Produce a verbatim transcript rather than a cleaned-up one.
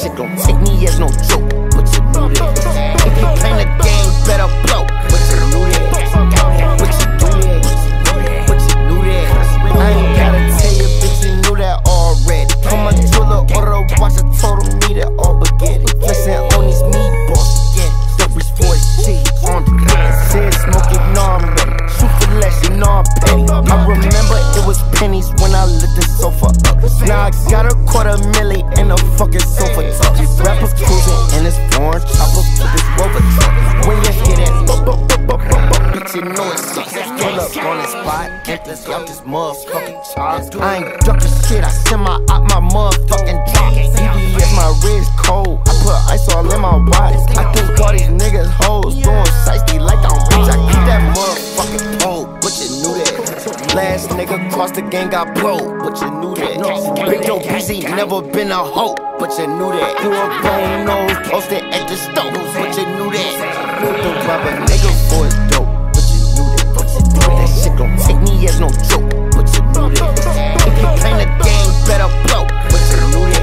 shit gon' take me as no joke, but you knew that. If you playing the game, better blow, but you knew that. But you knew that. But you knew that. I ain't gotta tell you, bitch, you knew that already. From my jeweler, order a watch, I told him need it all spaghetti. Flexing on these meatballs again. Double four G on the gas. Said smoking, no I'm ready. Shoot for less, you know I'm petty. I remember it was pennies when I lit the sofa up. Now I got a quarter milli in a fucking sofa top. Rappers cruising in this foreign chopper with this rover truck. When you hear that, bitch, you know it's up. Pull up on the spot, empty, I'm just motherfucking charged. I ain't ducking shit, I send my out my motherfucking drop. C D S, my wrist cold, I put ice all in my watch. I think all these niggas hoes doing shiesty like I'm rich. I keep that motherfucking pole, but you knew that. Last nigga cross the gang got broke, but you knew that. Big Joe busy, never been a hoe, but you knew that. You a bone nose posted at the stove, but you knew that. Don't rob a nigga for his dope, but you knew that. But you knew that shit gon' take me as no joke, but you knew that. If you playing the game, better blow, but you knew that.